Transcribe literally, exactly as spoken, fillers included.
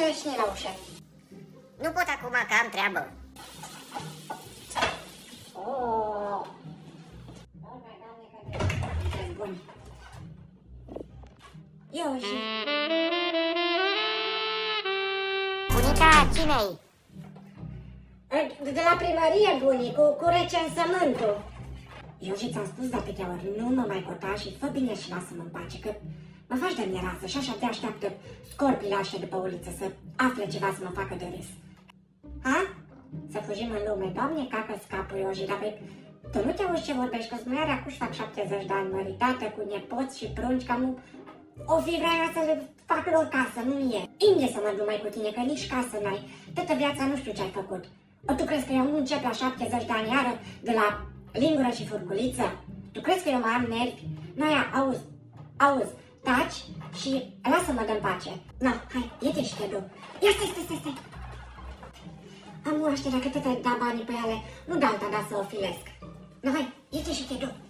și la ușă. Nu pot acum, că am treabă. Oh. Bun. Eu și... Bunica, cine-i? De la primărie, bunicu, cu recensământul. Eu și ți-am spus de atâtea ori, nu mă mai cota și fă bine și lasă-mă în pace, că mă faci de mireasă și așa te așteaptă scorpile așa de pe uliță să afle ceva să mă facă de râs. Ha? Să fugim în lume, Doamne, cacă scapul eu și dar tu nu te auzi ce vorbești, că-ți mai are acuși fac șaptezeci de ani măritată cu nepoți și prunci, ca nu o fi vrea să le fac lor casă, nu e. Unde să mă duc mai cu tine, că nici casă n-ai, toată viața nu știu ce ai făcut. O, tu crezi că eu nu încep la șaptezeci de ani iară de la lingură și furculiță? Tu crezi că eu mai am nervi? Noia, auzi, auzi, taci și lasă-mă de-n pace. No, hai, iete și te duc. Ia stai, stai, stai, stai. Am uaște, dacă tot ai da banii pe ele, nu dau alta, da să o filesc. No, hai, iete și te duc.